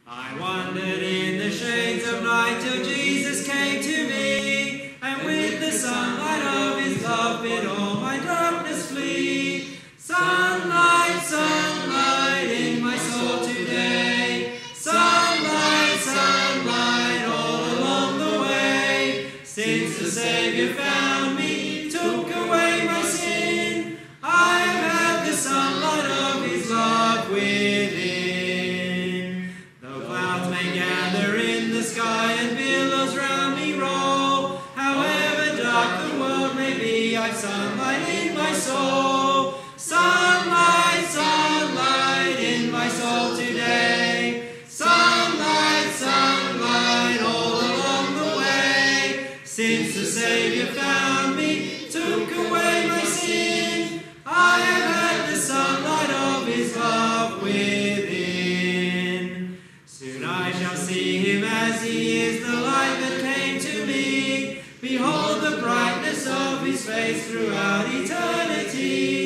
I wandered in the shades of night till Jesus came to me, and with the sunlight of his love bid all my darkness flee. Sunlight, sunlight in my soul today, sunlight, sunlight all along the way. Since the Savior found me, took away my sin, I have had the sunlight of his love within. Though clouds may gather in the sky and billows round me roll, however dark the world may be, I've sunlight in my soul. Sunlight, sunlight in my soul today, sunlight, sunlight all along the way. Since the Savior found me, took away my sin, I have had the sunlight of his love within. Soon I shall see him as he is, the light that came to me. Behold the brightness of his face throughout eternity.